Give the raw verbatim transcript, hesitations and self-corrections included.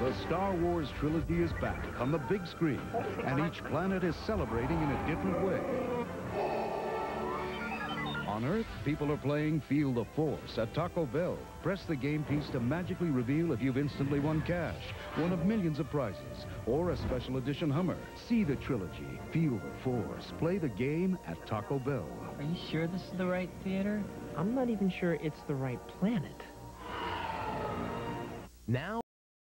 The Star Wars trilogy is back on the big screen, and each planet is celebrating in a different way. On Earth, people are playing Feel the Force at Taco Bell. Press the game piece to magically reveal if you've instantly won cash, one of millions of prizes, or a special edition Hummer. See the trilogy, Feel the Force. Play the game at Taco Bell. Are you sure this is the right theater? I'm not even sure it's the right planet. Now